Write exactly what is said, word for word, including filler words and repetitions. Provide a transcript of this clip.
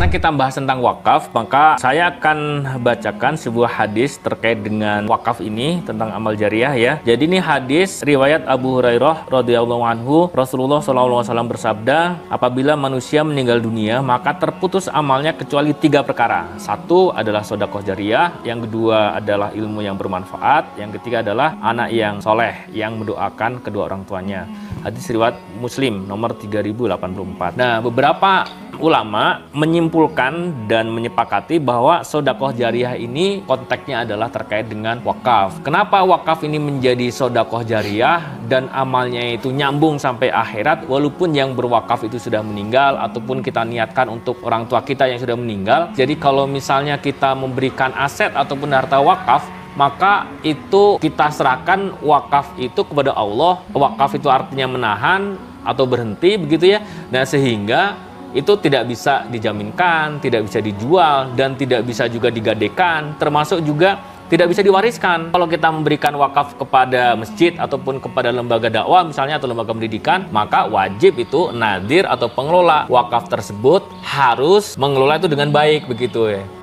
Karena kita bahas tentang wakaf, maka saya akan bacakan sebuah hadis terkait dengan wakaf ini, tentang amal jariah ya. Jadi ini hadis riwayat Abu Hurairah radhiyallahu anhu, Rasulullah shallallahu alaihi wasallam bersabda, apabila manusia meninggal dunia, maka terputus amalnya kecuali tiga perkara. Satu adalah sedekah jariah, yang kedua adalah ilmu yang bermanfaat, yang ketiga adalah anak yang soleh yang mendoakan kedua orang tuanya. Hadis riwayat Muslim nomor tiga ribu delapan puluh empat. Nah, beberapa ulama menyimpulkan dan menyepakati bahwa sedekah jariah ini konteksnya adalah terkait dengan wakaf. Kenapa wakaf ini menjadi sedekah jariah dan amalnya itu nyambung sampai akhirat, walaupun yang berwakaf itu sudah meninggal ataupun kita niatkan untuk orang tua kita yang sudah meninggal. Jadi kalau misalnya kita memberikan aset ataupun harta wakaf, maka itu kita serahkan wakaf itu kepada Allah. Wakaf itu artinya menahan atau berhenti, begitu ya. Nah, sehingga itu tidak bisa dijaminkan, tidak bisa dijual, dan tidak bisa juga digadekan, termasuk juga tidak bisa diwariskan. Kalau kita memberikan wakaf kepada masjid ataupun kepada lembaga dakwah misalnya atau lembaga pendidikan, maka wajib itu nadir atau pengelola wakaf tersebut harus mengelola itu dengan baik, begitu ya.